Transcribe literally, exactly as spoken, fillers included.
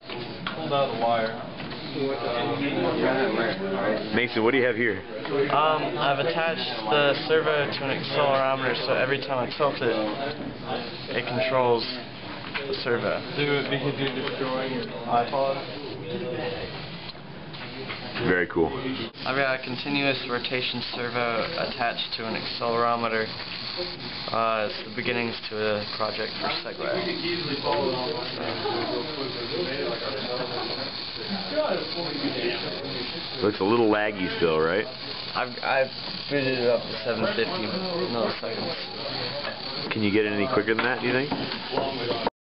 Pulled out the wire. Mason, what do you have here? Um, I've attached the servo to an accelerometer, so every time I tilt it, it controls the servo. Do it because you're destroying your iPod. Very cool. I've got a continuous rotation servo attached to an accelerometer. Uh, it's the beginnings to a project for Segway. Looks a little laggy still, right? I've, I've booted it up to seven fifty milliseconds. Can you get it any quicker than that, do you think?